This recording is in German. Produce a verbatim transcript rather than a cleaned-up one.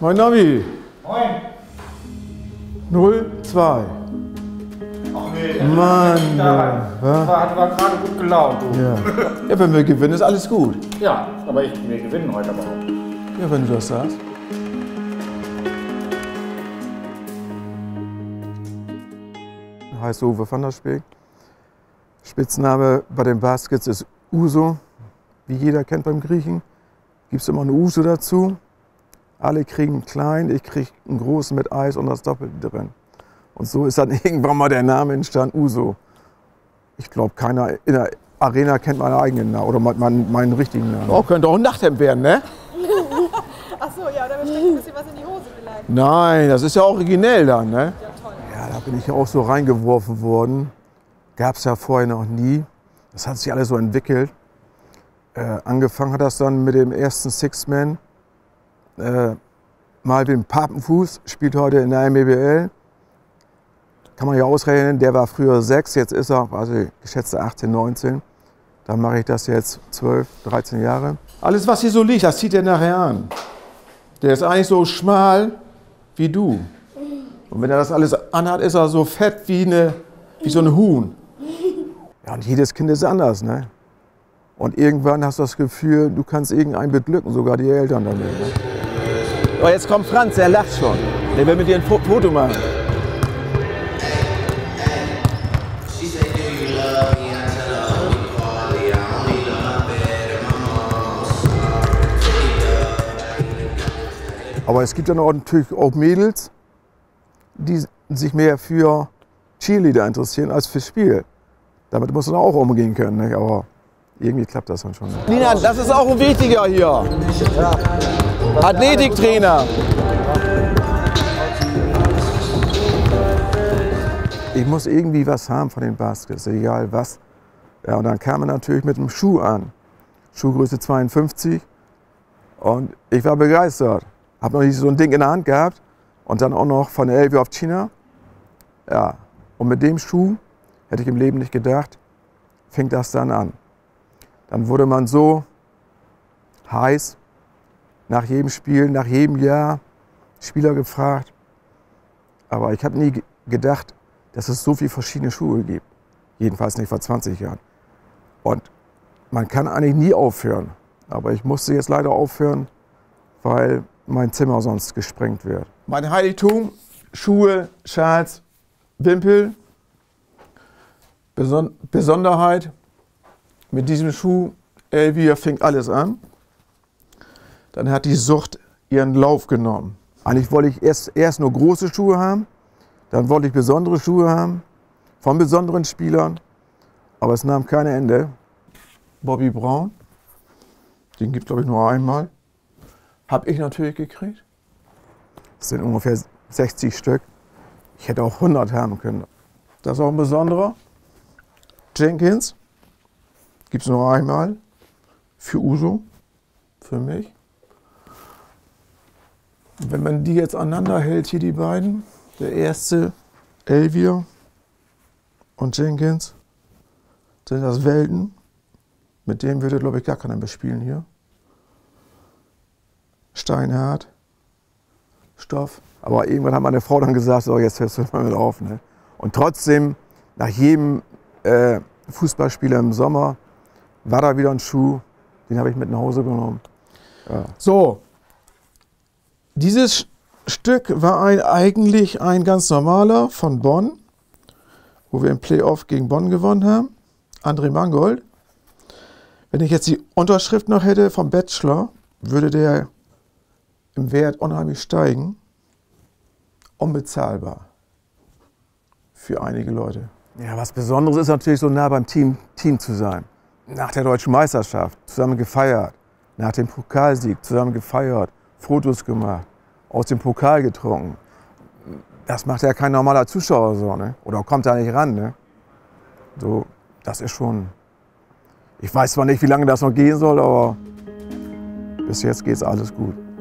Moin Navi. Moin. null zwei. Ach nee, Mann, da ja. war, war gerade gut gelaunt. Du. Ja. Ja, wenn wir gewinnen, ist alles gut. Ja, aber ich, wir gewinnen heute aber auch. Ja, wenn du das sagst. Heißt Uwe van der Speek. Spitzname bei den Baskets ist Uso. Wie jeder kennt beim Griechen. Gibt es immer eine Uso dazu. Alle kriegen einen kleinen, ich kriege einen großen mit Eis und das Doppelte drin. Und so ist dann irgendwann mal der Name entstanden, Uso. Ich glaube, keiner in der Arena kennt meinen eigenen Namen oder meinen, meinen richtigen Namen. Oh, könnte auch ein Nachthemd werden, ne? Ach so, ja, oder steckt ein bisschen was in die Hose vielleicht. Nein, das ist ja originell dann, ne? Ja, toll. Ja, da bin ich auch so reingeworfen worden. Gab es ja vorher noch nie. Das hat sich alles so entwickelt. Äh, angefangen hat das dann mit dem ersten Six-Man. Äh, Malvin Papenfuß spielt heute in der M E B L. Kann man ja ausrechnen, der war früher sechs, jetzt ist er, also ich schätze achtzehn, neunzehn. Dann mache ich das jetzt zwölf, dreizehn Jahre. Alles, was hier so liegt, das zieht er nachher an. Der ist eigentlich so schmal wie du. Und wenn er das alles anhat, ist er so fett wie, eine, wie so ein Huhn. Ja, und jedes Kind ist anders, ne? Und irgendwann hast du das Gefühl, du kannst irgendeinen beglücken, sogar die Eltern damit. Ne? Oh, jetzt kommt Franz, der lacht schon. Der will mit dir ein Foto machen. Aber es gibt dann auch natürlich auch Mädels, die sich mehr für Cheerleader interessieren als fürs Spiel. Damit muss man auch umgehen können, nicht? Aber irgendwie klappt das dann schon. Nina, das ist auch ein wichtiger hier. Ja. Athletiktrainer. Ich muss irgendwie was haben von den Baskets, egal was. Ja, und dann kam man natürlich mit dem Schuh an. Schuhgröße zweiundfünfzig. Und ich war begeistert. Hab noch nicht so ein Ding in der Hand gehabt. Und dann auch noch von Elvio auf China. Ja, und mit dem Schuh, hätte ich im Leben nicht gedacht, fing das dann an. Dann wurde man so heiß, nach jedem Spiel, nach jedem Jahr, Spieler gefragt. Aber ich habe nie gedacht, dass es so viele verschiedene Schuhe gibt. Jedenfalls nicht vor zwanzig Jahren. Und man kann eigentlich nie aufhören. Aber ich musste jetzt leider aufhören, weil mein Zimmer sonst gesprengt wird. Mein Heiligtum, Schuhe, Schals, Wimpel. Beson- Besonderheit, mit diesem Schuh, Elvia fing alles an. Dann hat die Sucht ihren Lauf genommen. Eigentlich wollte ich erst, erst nur große Schuhe haben, dann wollte ich besondere Schuhe haben, von besonderen Spielern, aber es nahm kein Ende. Bobby Brown, den gibt es glaube ich nur einmal, habe ich natürlich gekriegt. Das sind ungefähr sechzig Stück. Ich hätte auch hundert haben können. Das ist auch ein besonderer. Jenkins, gibt es nur einmal, für Uso, für mich. Und wenn man die jetzt aneinander hält, hier die beiden, der erste, Elvia und Jenkins, sind das Welten. Mit dem würde, glaube ich, gar keiner mehr spielen hier. Steinhart, Stoff. Aber irgendwann hat meine Frau dann gesagt, so, jetzt hörst du mal mit auf. Ne? Und trotzdem, nach jedem äh, Fußballspieler im Sommer war da wieder ein Schuh, den habe ich mit nach Hause genommen. Ja. So, dieses Stück war ein, eigentlich ein ganz normaler von Bonn, wo wir im Playoff gegen Bonn gewonnen haben. André Mangold. Wenn ich jetzt die Unterschrift noch hätte vom Bachelor, würde der im Wert unheimlich steigen. Unbezahlbar für einige Leute. Ja, was Besonderes ist natürlich so nah beim Team, Team zu sein. Nach der Deutschen Meisterschaft zusammen gefeiert, nach dem Pokalsieg zusammen gefeiert, Fotos gemacht, aus dem Pokal getrunken. Das macht ja kein normaler Zuschauer so, ne? Oder kommt da nicht ran, ne? So, das ist schon. Ich weiß zwar nicht, wie lange das noch gehen soll, aber bis jetzt geht's alles gut.